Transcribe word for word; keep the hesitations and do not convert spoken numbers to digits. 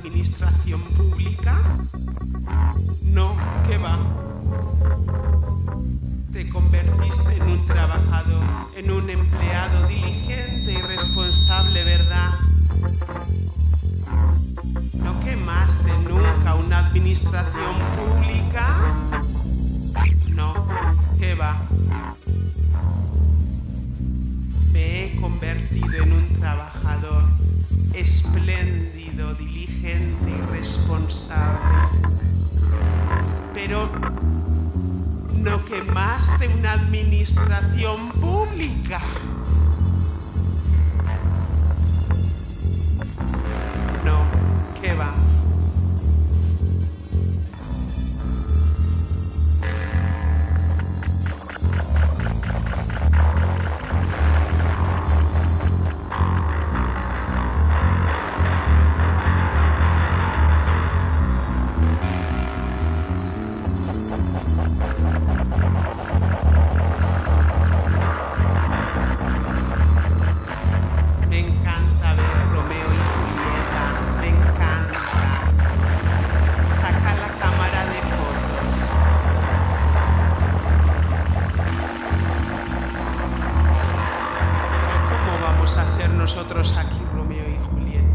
administración pública? No, ¿qué va? Te convertiste en un trabajador, en un empleado diligente y responsable, ¿verdad? ¿No quemaste nunca una administración pública? No, ¿qué va? Me he convertido en un trabajador espléndido, diligente y responsable. Pero no quemaste una administración pública. No, ¿qué va? Me encanta ver Romeo y Julieta, me encanta. Saca la cámara de fotos. ¿Cómo vamos a ser nosotros aquí, Romeo y Julieta?